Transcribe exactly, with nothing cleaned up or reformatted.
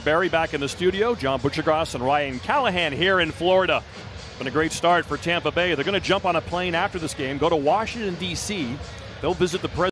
Barry back in the studio. John Butchergross and Ryan Callahan here in Florida. Been a great start for Tampa Bay. They're going to jump on a plane after this game, go to Washington, D C They'll visit the president.